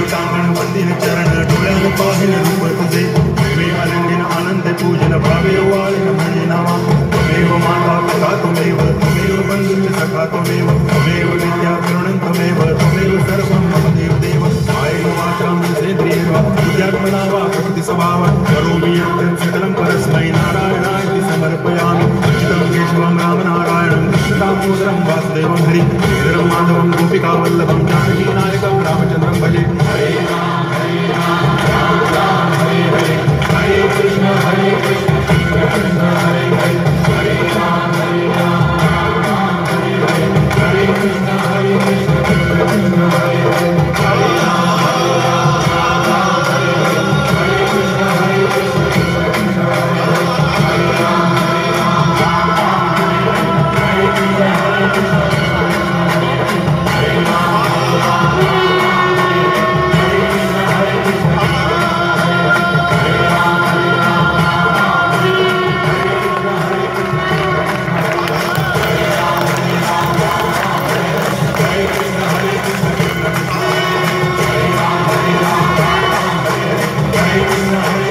टांगण वंदिन चरण डोळ्यात पाहिन रूप तुझे प्रेमे अलंगिन आनंद पूजन भावे वाळिन म्हणे नावा त्वमेव माता पिता त्वमेव त्वमेव बंधुश्च सखा त्वमेव त्वमेव विद्या करुणं त्वमेव त्वमेव सर्वं मम देवदेव कायेन वाचा मनसेन्द्रियेण वा बुद्ध्यात्मना वा प्रकृति स्वभावात् करोमि यत् सकलं परस्मै नारायणाय समर्पयामि चितं केशवं रामनारायणं कृष्णदामोदरं वासुदेवं हरि श्रीधरं माधवं गोपिकावल्लभं जानकीनायकं रामचन्द्रं भजे हरे राम राम राम हरे हरे हरे कृष्ण कृष्ण कृष्ण हरे हरे हरे राम राम राम हरे हरे हरे कृष्ण कृष्ण कृष्ण हरे हरे हरे राम राम हरे हरे हरे कृष्ण कृष्ण कृष्ण हरे हरे हरे राम राम हरे हरे हरे कृष्ण कृष्ण हरे राम Hare Krishna